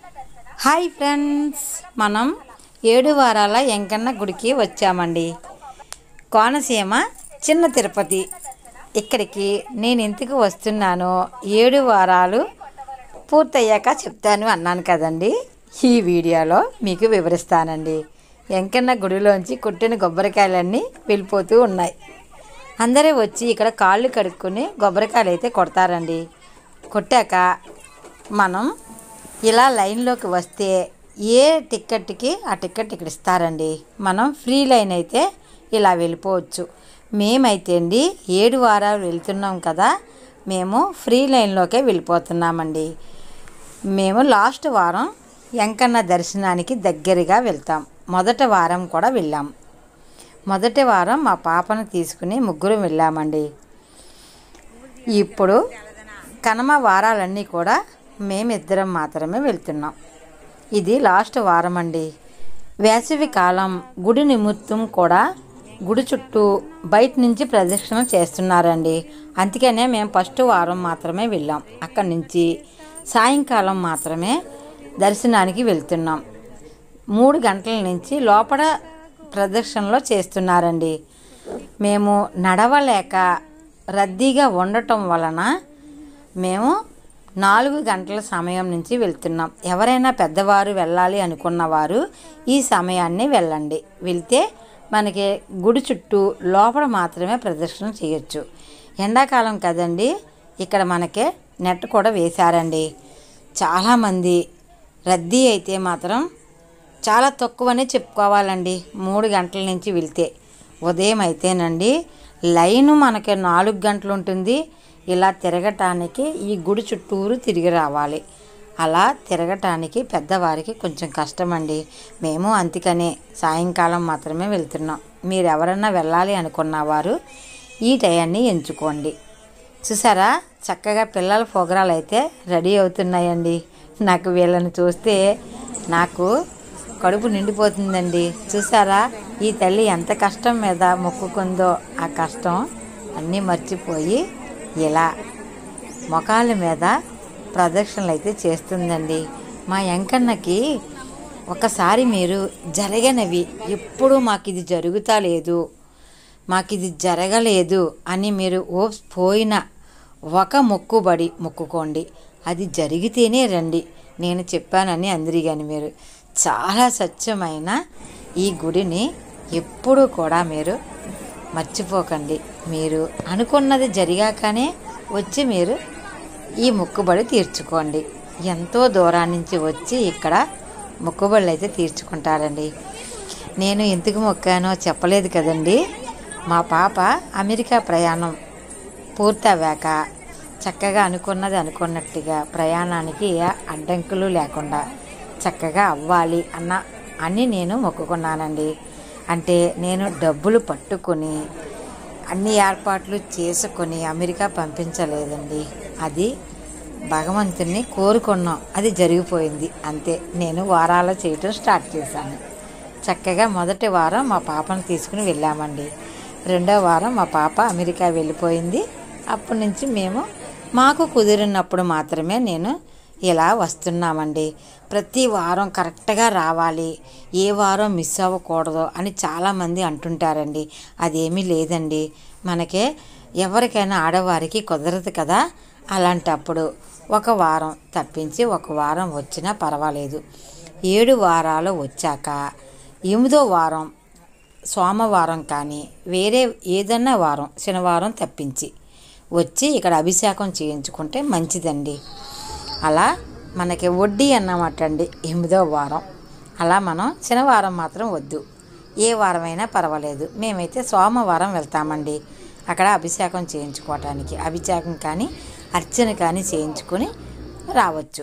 Hi friends, మనం 7 వారాల వెంకన్న గుడికి వచ్చామండి. కోనసీమ చిన్న తిరుపతి. ఇక్కడికి నేను ఎందుకు వస్తున్నానో 7 వారాలు పూర్తయ్యాక చెప్తాను అన్నాను కదండి. ఈ వీడియోలో మీకు వివరిస్తానండి. వెంకన్న గుడిలోంచి కొట్టిన కొబ్బరికాయలన్నీ వెళ్ళిపోతూ ఉన్నాయి. అందరూ వచ్చి ఇక్కడ కాళ్ళు కడుక్కొని కొబ్బరికాయలు అయితే కొడతారండి. కొట్టాక మనం ఇలా లైన్లోకి వస్తే ఏ టిక్కెట్కి ఆ టిక్కెట్ ఇక్కడ ఇస్తారండి. మనం ఫ్రీ లైన్ అయితే ఇలా వెళ్ళిపోవచ్చు. మేమైతే అండి 7 వారాలు వెళ్తున్నాం కదా, మేము ఫ్రీ లైన్లోకే వెళ్ళిపోతున్నామండి. మేము లాస్ట్ వారం వెంకన్న దర్శనానికి దగ్గరగా వెళ్తాం. మొదటి వారం కూడా వెళ్ళాం. మొదటి వారం మా పాపను తీసుకుని ముగ్గురు వెళ్ళామండి. ఇప్పుడు కనమ వారాలన్నీ కూడా మేమిద్దరం మాత్రమే వెళ్తున్నాం. ఇది లాస్ట్ వారం అండి. వేసవి కాలం గుడి నిమిత్తం కూడా గుడి చుట్టూ బయట నుంచి ప్రదక్షిణ చేస్తున్నారండి. అందుకనే మేము ఫస్ట్ వారం మాత్రమే వెళ్ళాం. అక్కడి నుంచి సాయంకాలం మాత్రమే దర్శనానికి వెళ్తున్నాం. 3 గంటల నుంచి లోపల ప్రదక్షిణలో చేస్తున్నారండి. మేము నడవలేక రద్దీగా ఉండటం వలన మేము 4 గంటల సమయం నుంచి వెళ్తున్నాం. ఎవరైనా పెద్దవారు వెళ్ళాలి అనుకున్నవారు ఈ సమయాన్ని వెళ్ళండి. వెళ్తే మనకి గుడి చుట్టూ లోపల మాత్రమే ప్రదర్శన చేయొచ్చు. ఎండాకాలం కదండి, ఇక్కడ మనకి నెట్ కూడా వేశారండి. చాలామంది రద్దీ అయితే మాత్రం చాలా తక్కువనే చెప్పుకోవాలండి. 3 గంటల నుంచి వెళ్తే ఉదయం అయితేనండి లైను మనకి 4 గంటలు ఉంటుంది. ఇలా తిరగటానికి ఈ గుడి చుట్టూరు తిరిగి రావాలి. అలా తిరగటానికి పెద్దవారికి కొంచెం కష్టమండి. మేము అందుకనే సాయంకాలం మాత్రమే వెళ్తున్నాం. మీరు ఎవరన్నా వెళ్ళాలి అనుకున్నవారు ఈ టయాన్ని ఎంచుకోండి. చూసారా, చక్కగా పిల్లల ప్రోగ్రాలు అయితే రెడీ అవుతున్నాయండి. నాకు వీళ్ళని చూస్తే నాకు కడుపు నిండిపోతుందండి. చూసారా, ఈ తల్లి ఎంత కష్టం మీద మొక్కుకుందో ఆ కష్టం అన్నీ మర్చిపోయి ఇలా మొఖాల మీద ప్రదక్షిణలు అయితే చేస్తుందండి. మా వెంకన్నకి ఒకసారి మీరు జరగనివి ఎప్పుడూ మాకు ఇది జరుగుతా లేదు, మాకు ఇది జరగలేదు అని మీరు పోయిన ఒక మొక్కుబడి మొక్కుకోండి. అది జరిగితేనే రండి. నేను చెప్పానని అందరి కానీ మీరు చాలా స్వచ్ఛమైన ఈ గుడిని ఎప్పుడూ కూడా మీరు మర్చిపోకండి. మీరు అనుకున్నది జరిగాకనే వచ్చి మీరు ఈ మొక్కుబడి తీర్చుకోండి. ఎంతో దూరం నుంచి వచ్చి ఇక్కడ మొక్కుబడులు అయితే తీర్చుకుంటారండి. నేను ఎందుకు మొక్కానో చెప్పలేదు కదండి. మా పాప అమెరికా ప్రయాణం పూర్తయ్యాక చక్కగా అనుకున్నది అనుకున్నట్టుగా ప్రయాణానికి ఏ అడ్డంకులు లేకుండా చక్కగా అవ్వాలి అని నేను మొక్కుకున్నానండి. అంటే నేను డబ్బులు పట్టుకొని అన్ని ఏర్పాట్లు చేసుకొని అమెరికా పంపించలేదండి. అది భగవంతుని కోరుకున్నాం, అది జరిగిపోయింది అంతే. నేను వారాలు చేయటం స్టార్ట్ చేశాను. చక్కగా మొదటి వారం మా పాపను తీసుకుని వెళ్ళామండి. రెండో వారం మా పాప అమెరికా వెళ్ళిపోయింది. అప్పటి నుంచి మాకు కుదిరినప్పుడు మాత్రమే నేను ఇలా వస్తున్నామండి. ప్రతి వారం కరెక్ట్గా రావాలి, ఏ వారం మిస్ అవ్వకూడదు అని చాలామంది అంటుంటారండి. అదేమీ లేదండి. మనకే ఎవరికైనా ఆడవారికి కుదరదు కదా, అలాంటప్పుడు ఒక వారం తప్పించి ఒక వారం వచ్చినా పర్వాలేదు. 7 వారాలు వచ్చాక 8వ వారం సోమవారం కానీ వేరే ఏదన్నా వారం శనివారం తప్పించి వచ్చి ఇక్కడ అభిషేకం చేయించుకుంటే మంచిదండి. అలా మనకి వడ్డీ అన్నమాట అండి 8వ వారం. అలా మనం శనివారం మాత్రం వద్దు, ఏ వారమైనా పర్వాలేదు. మేమైతే సోమవారం వెళ్తామండి అక్కడ అభిషేకం చేయించుకోవటానికి. అభిషేకం కానీ అర్చన కానీ చేయించుకొని రావచ్చు.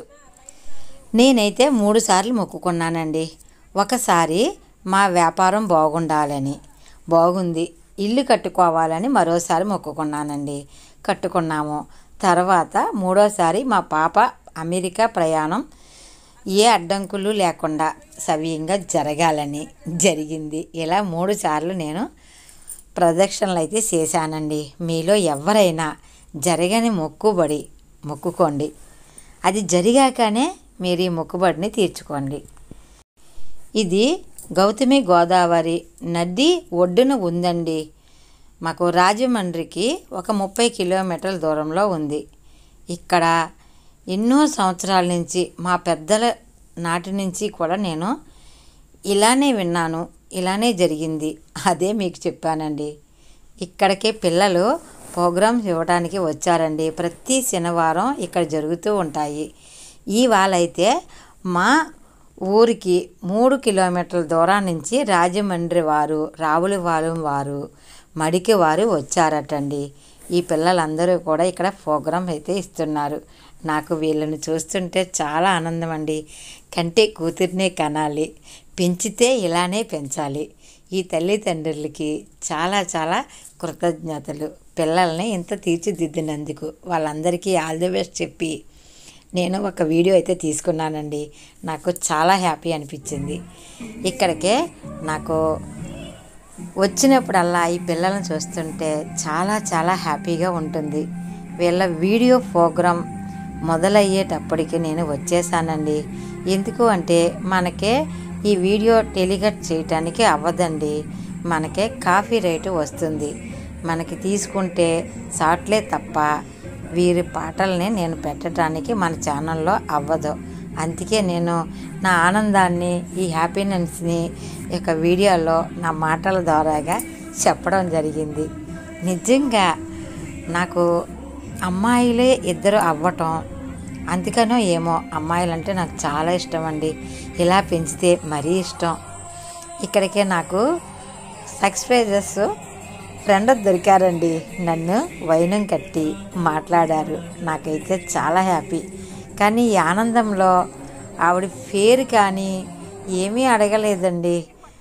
నేనైతే 3 సార్లు మొక్కుకున్నానండి. ఒకసారి మా వ్యాపారం బాగుండాలని, బాగుంది, ఇల్లు కట్టుకోవాలని మరోసారి మొక్కుకున్నానండి. కట్టుకున్నాము. తర్వాత 3వసారి మా పాప అమెరికా ప్రయాణం ఏ అడ్డంకులు లేకుండా సవ్యంగా జరగాలని జరిగింది. ఇలా 3 సార్లు నేను ప్రదక్షిణలు అయితే చేశానండి. మీలో ఎవరైనా జరగని మొక్కుబడి మొక్కుకోండి. అది జరిగాకనే మీరు ఈ మొక్కుబడిని తీర్చుకోండి. ఇది గౌతమి గోదావరి నది ఒడ్డున ఉందండి. మాకు రాజమండ్రికి ఒక 30 కిలోమీటర్ల దూరంలో ఉంది. ఇక్కడ ఎన్నో సంవత్సరాల నుంచి మా పెద్దల నాటి నుంచి కూడా నేను ఇలానే విన్నాను, ఇలానే జరిగింది, అదే మీకు చెప్పానండి. ఇక్కడికి పిల్లలు ప్రోగ్రామ్స్ ఇవ్వడానికి వచ్చారండి. ప్రతి శనివారం ఇక్కడ జరుగుతూ ఉంటాయి. ఇవాళైతే మా ఊరికి 3 కిలోమీటర్ల దూరం నుంచి రాజమండ్రి వారు, రావులపాలెం వారు, మడికి వారు వచ్చారటండి. ఈ పిల్లలందరూ కూడా ఇక్కడ ప్రోగ్రాం అయితే ఇస్తున్నారు. నాకు వీళ్ళని చూస్తుంటే చాలా ఆనందం అండి. కంటే కూతుర్నే కనాలి, పెంచితే ఇలానే పెంచాలి. ఈ తల్లిదండ్రులకి చాలా చాలా కృతజ్ఞతలు. పిల్లల్ని ఇంత తీర్చిదిద్దినందుకు వాళ్ళందరికీ ఆల్ ది బెస్ట్ చెప్పి నేను ఒక వీడియో అయితే తీసుకున్నానండి. నాకు చాలా హ్యాపీ అనిపించింది. ఇక్కడికే నాకు వచ్చినప్పుడల్లా ఈ పిల్లలను చూస్తుంటే చాలా చాలా హ్యాపీగా ఉంటుంది. వీళ్ళ వీడియో ప్రోగ్రాం మొదలయ్యేటప్పటికి నేను వచ్చేసానండి. ఎందుకు అంటే మనకే ఈ వీడియో టెలికాస్ట్ చేయటానికి అవ్వదండి. మనకే కాపీ రైట్ వస్తుంది. మనకి తీసుకుంటే షార్ట్లే తప్ప వీరి పాటల్ని నేను పెట్టడానికి మన ఛానల్లో అవ్వదు. అందుకే నేను నా ఆనందాన్ని, ఈ హ్యాపీనెస్ని ఇక వీడియోలో నా మాటల ద్వారాగా చెప్పడం జరిగింది. నిజంగా నాకు అమ్మాయిలే ఇద్దరు అవ్వటం, అందుకనో ఏమో అమ్మాయిలంటే నాకు చాలా ఇష్టం అండి. ఇలా పెంచితే మరీ ఇష్టం. ఇక్కడికే నాకు సబ్స్క్రైబర్స్ ఫ్రెండ్ దొరికారండి. నన్ను వైనం కట్టి మాట్లాడారు. నాకైతే చాలా హ్యాపీ. కానీ ఈ ఆనందంలో ఆవిడ పేరు కానీ ఏమీ అడగలేదండి.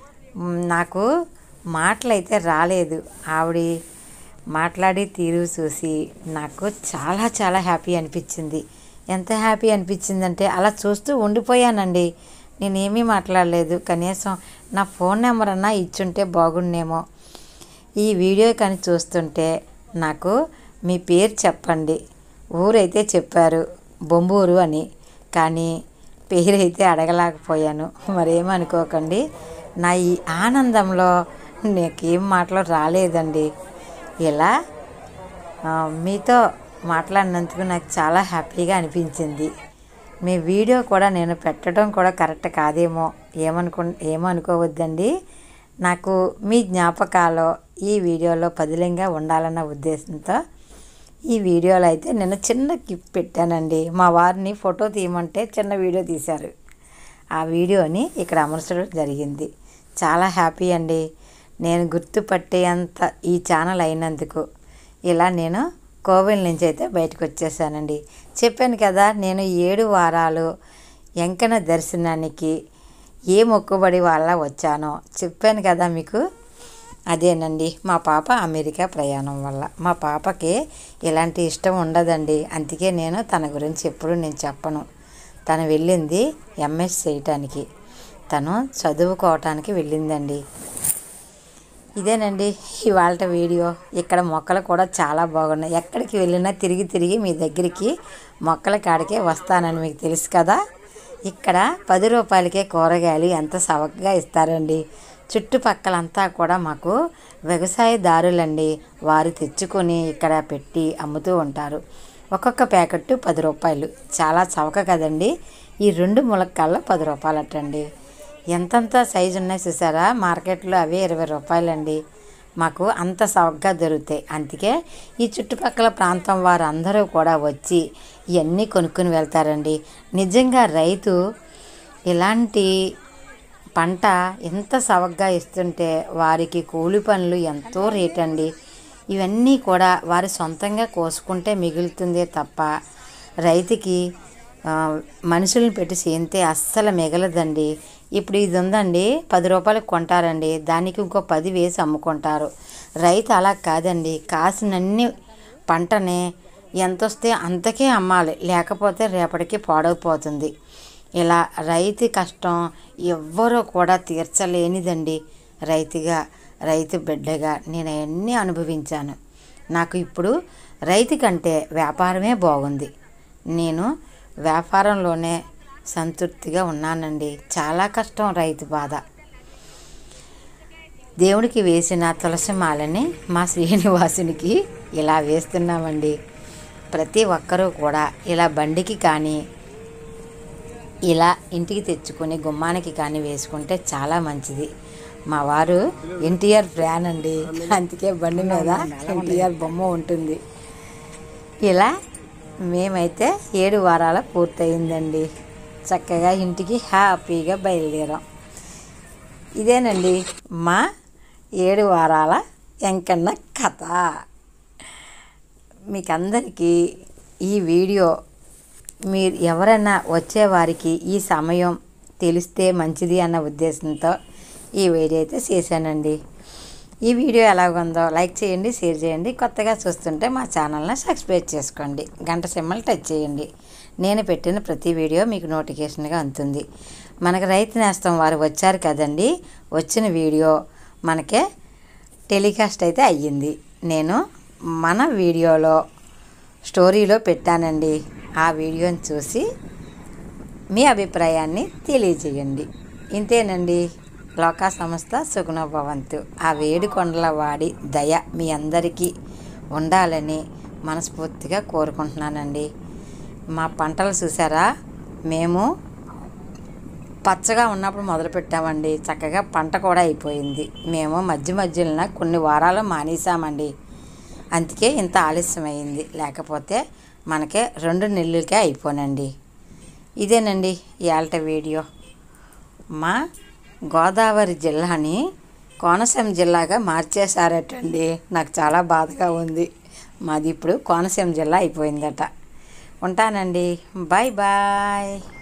నాకు మాటలైతే రాలేదు. ఆవిడ మాట్లాడి తీరు చూసి నాకు చాలా చాలా హ్యాపీ అనిపించింది. ఎంత హ్యాపీ అనిపించిందంటే అలా చూస్తూ ఉండిపోయానండి. నేనేమీ మాట్లాడలేదు. కనీసం నా ఫోన్ నెంబర్ అన్నా ఇచ్చుంటే బాగుండేమో. ఈ వీడియో కానీ చూస్తుంటే నాకు మీ పేరు చెప్పండి. ఊరైతే చెప్పారు బొంబూరు అని, కానీ పేరైతే అడగలేకపోయాను. మరేమనుకోకండి. నా ఈ ఆనందంలో నాకేం మాటలు రాలేదండి. ఇలా మీతో మాట్లాడినందుకు నాకు చాలా హ్యాపీగా అనిపించింది. మీ వీడియో కూడా నేను పెట్టడం కూడా కరెక్ట్ కాదేమో, ఏమో అనుకోవద్దండి. నాకు మీ జ్ఞాపకాలు ఈ వీడియోలో పదిలంగా ఉండాలన్న ఉద్దేశంతో ఈ వీడియోలో అయితే నేను చిన్న గిఫ్ట్ పెట్టానండి. మా వారిని ఫోటో తీయమంటే చిన్న వీడియో తీశారు. ఆ వీడియోని ఇక్కడ అమర్చడం జరిగింది. చాలా హ్యాపీ అండి. నేను గుర్తుపట్టేంత ఈ ఛానల్ అయినందుకు. ఇలా నేను కోవిల్ నుంచి అయితే బయటకు వచ్చేసానండి. చెప్పాను కదా, నేను 7 వారాలు వెంకన్న దర్శనానికి ఏ మొక్కుబడి వల్ల వచ్చానో చెప్పాను కదా మీకు. అదేనండి మా పాప అమెరికా ప్రయాణం వల్ల. మా పాపకి ఇలాంటి ఇష్టం ఉండదండి. అందుకే నేను తన గురించి ఎప్పుడు నేను చెప్పను. తను వెళ్ళింది ఎంఎస్ చేయటానికి, తను చదువుకోవటానికి వెళ్ళిందండి. ఇదేనండి ఇవాళ వీడియో. ఇక్కడ మొక్కలు కూడా చాలా బాగున్నాయి. ఎక్కడికి వెళ్ళినా తిరిగి తిరిగి మీ దగ్గరికి మొక్కల కాడికే వస్తానని మీకు తెలుసు కదా. ఇక్కడ 10 రూపాయలకే కూరగాయలు ఎంత సవగ్గా ఇస్తారండి. చుట్టుపక్కలంతా కూడా మాకు వ్యవసాయదారులండి. వారు తెచ్చుకొని ఇక్కడ పెట్టి అమ్ముతూ ఉంటారు. ఒక్కొక్క ప్యాకెట్ 10 రూపాయలు. చాలా చవక కదండి. ఈ 2 ములక్కాళ్ళు 10 రూపాయలు అట్టండి. ఎంతంత సైజు ఉన్నాయి చూసారా, మార్కెట్లో అవే 20 రూపాయలండి. మాకు అంత సవగ్గా దొరుకుతాయి. అందుకే ఈ చుట్టుపక్కల ప్రాంతం వారు అందరూ కూడా వచ్చి ఇవన్నీ కొనుక్కొని వెళ్తారండి. నిజంగా రైతు ఇలాంటి పంట ఎంత సవగ్గా ఇస్తుంటే వారికి కూలి పనులు ఎంతో రేట్ అండి. ఇవన్నీ కూడా వారి సొంతంగా కోసుకుంటే మిగులుతుందే తప్ప రైతుకి మనుషులను పెట్టి చేయితే అస్సలు మిగలదండి. ఇప్పుడు ఇది ఉందండి 10 రూపాయలకు కొంటారండి, దానికి ఇంకో 10 వేసి అమ్ముకుంటారు. రైతు అలా కాదండి. కాసినన్ని పంటనే ఎంత వస్తే అంతకే అమ్మాలి, లేకపోతే రేపటికి పాడైపోతుంది. ఇలా రైతు కష్టం ఎవ్వరూ కూడా తీర్చలేనిదండి. రైతు బిడ్డగా నేను అవన్నీ అనుభవించాను. నాకు ఇప్పుడు రైతు కంటే వ్యాపారమే బాగుంది. నేను వ్యాపారంలోనే సంతృప్తిగా ఉన్నానండి. చాలా కష్టం రైతు బాధ. దేవుడికి వేసిన తులసి మాలని మా శ్రీనివాసునికి ఇలా వేస్తున్నామండి. ప్రతి ఒక్కరూ కూడా ఇలా బండికి కానీ ఇలా ఇంటికి తెచ్చుకొని గుమ్మానికి కానీ వేసుకుంటే చాలా మంచిది. మా వారు ఎన్టీఆర్ ఫ్యాన్ అండి, అందుకే బండి మీద ఎన్టీఆర్ బొమ్మ ఉంటుంది. ఇలా మేమైతే 7 వారాల పూర్తయిందండి. చక్కగా ఇంటికి హ్యాపీగా బయలుదేరాం. ఇదేనండి మా 7 వారాల వెంకన్న కథ. మీకందరికీ ఈ వీడియో మీరు ఎవరైనా వచ్చేవారికి ఈ సమయం తెలిస్తే మంచిది అన్న ఉద్దేశంతో ఈ వీడియో అయితే చేశానండి. ఈ వీడియో ఎలాగుందో లైక్ చేయండి, షేర్ చేయండి. కొత్తగా చూస్తుంటే మా ఛానల్ని సబ్స్క్రైబ్ చేసుకోండి, గంట సింబల్ టచ్ చేయండి. నేను పెట్టిన ప్రతి వీడియో మీకు నోటిఫికేషన్గా అందుతుంది. మనకు రైతు నేస్తం వారు వచ్చారు కదండి, వచ్చిన వీడియో మనకే టెలికాస్ట్ అయితే అయ్యింది. నేను మన వీడియోలో స్టోరీలో పెట్టానండి. ఆ వీడియోని చూసి మీ అభిప్రాయాన్ని తెలియజేయండి. ఇంతేనండి. లోకా సంస్థ సుగుణ భవంతు. ఆ వేడికొండల వాడి దయ మీ అందరికీ ఉండాలని మనస్ఫూర్తిగా కోరుకుంటున్నానండి. మా పంటలు చూసారా, మేము పచ్చగా ఉన్నప్పుడు మొదలుపెట్టామండి. చక్కగా పంట కూడా అయిపోయింది. మేము మధ్యలో కొన్ని వారాలు మానేసామండి. అందుకే ఇంత ఆలస్యమైంది. లేకపోతే మనకే 2 నెలలకే అయిపోనండి. ఇదేనండి ఇవాళ వీడియో. మా గోదావరి జిల్లాని కోనసీమ జిల్లాగా మార్చేశారటండి. నాకు చాలా బాధగా ఉంది. మాది ఇప్పుడు కోనసీమ జిల్లా అయిపోయిందట. ఉంటానండి. Bye bye.